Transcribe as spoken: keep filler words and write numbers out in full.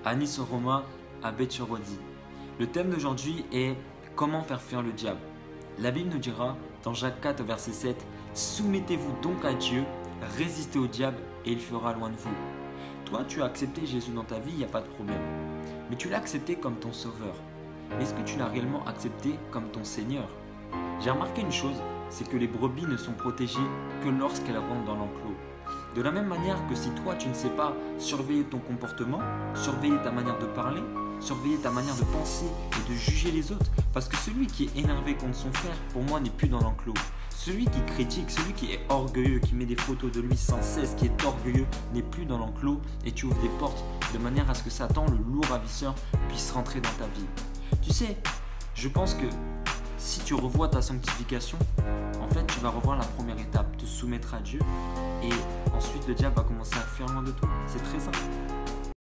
Anis Roma Abetchorodi. Le thème d'aujourd'hui est comment faire fuir le diable. La Bible nous dira dans Jacques quatre, verset sept, « Soumettez-vous donc à Dieu, résistez au diable et il fera loin de vous. » Toi, tu as accepté Jésus dans ta vie, il n'y a pas de problème. Mais tu l'as accepté comme ton sauveur. Mais est-ce que tu l'as réellement accepté comme ton Seigneur? J'ai remarqué une chose, c'est que les brebis ne sont protégées que lorsqu'elles rentrent dans l'enclos. De la même manière que si toi, tu ne sais pas surveiller ton comportement, surveiller ta manière de parler, surveiller ta manière de penser et de juger les autres, parce que celui qui est énervé contre son frère, pour moi, n'est plus dans l'enclos. Celui qui critique, celui qui est orgueilleux, qui met des photos de lui sans cesse, qui est orgueilleux, n'est plus dans l'enclos et tu ouvres des portes de manière à ce que Satan, le lourd ravisseur, puisse rentrer dans ta vie. Tu sais, je pense que si tu revois ta sanctification, en fait, tu vas revoir la première étape, te soumettre à Dieu et ensuite le diable va commencer à fuir loin de toi. C'est très simple.